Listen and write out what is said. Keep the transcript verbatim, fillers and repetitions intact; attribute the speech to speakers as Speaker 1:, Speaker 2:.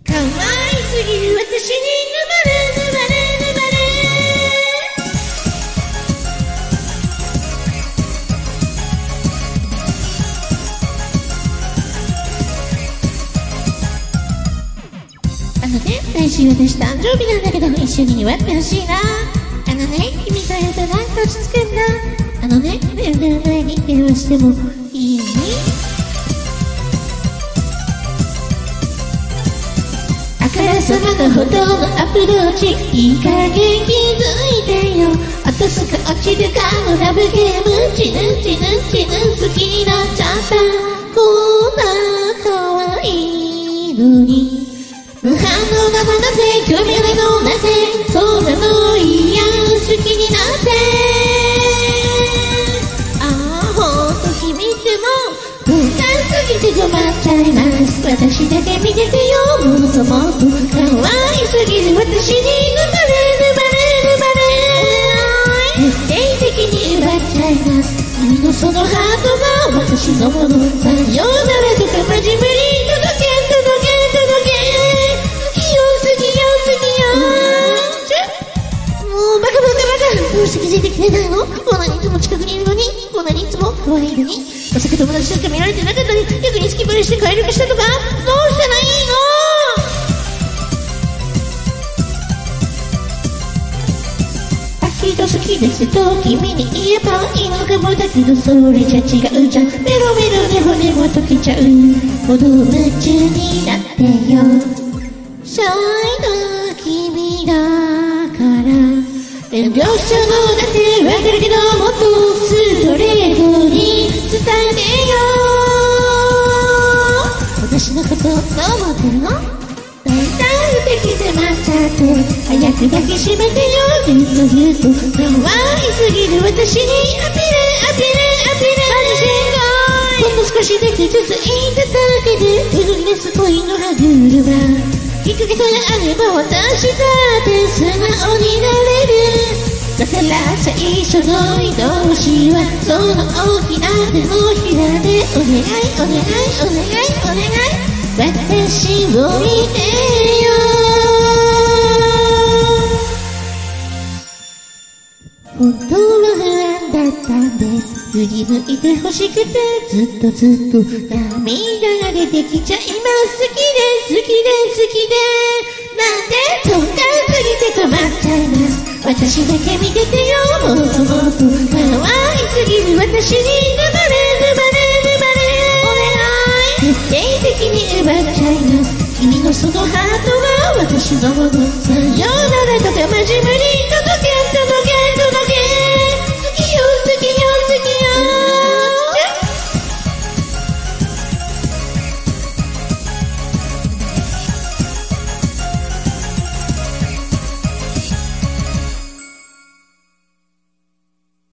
Speaker 1: 可愛すぎる私に沼れ沼れ沼れ。あのね、来週私誕生日なんだけど一緒に祝ってほしいな。あのね、君といるとなんか落ち着くんだ。あのね、寝る前に電話してもいいよね。あからさまなほどのアプローチ、いい加減気づいてよ。落とすか落ちるかのラブゲーム、チヌチヌチヌ好きになっちゃった。こんな可愛いのに無反応なのなぜ、興味ないのなぜ、そうなのいや好きになって。ああほんと秘密も不安すぎて困っちゃいます。私だけ見ててよ、もっともっと可愛すぎる私に沼れ沼れ沼れ。徹底的に奪っちゃいます。君のそのハートが私のもの。さようならとか真面目に届け届け届け。どうして気づいてくれないの？こんなにいつも近くにいるのに、こんなにいつも可愛いのに。まさか友達しか見られてなかったり、逆にスキップして帰りましたとか、どうしたらいいの？あきっと好きですと君に言えばいいのかもだけど、それじゃ違うじゃん。メロメロで骨も溶けちゃうほど夢中になってよ。シャイな君だから遠慮したのだってわかるけど、もっとストレートに伝えてよ。私のことどう思ってるの？大胆不敵迫っちゃって早く抱きしめてよ。ぎゅっとぎゅっと可愛すぎる私にアピレアピレアピレ。ほんの少しだけずつ言いただけでフルネス恋の歯車。きっかけさえあれば私だって素直になれる。だから最初の愛しはその大きな手のひらでお願いお願いお願いお願い私を見てよ。本当は不安だったんです。振り向いて欲しくてずっとずっと涙が出てきちゃいます。好きで好きで好きでなんでとんかすぎて困っちゃいます。私だけ見ててよ、もっともっと可愛すぎる私に沼れ沼れ沼れ。お願い徹底的に奪っちゃいます。君のそのハートは私のもの。さ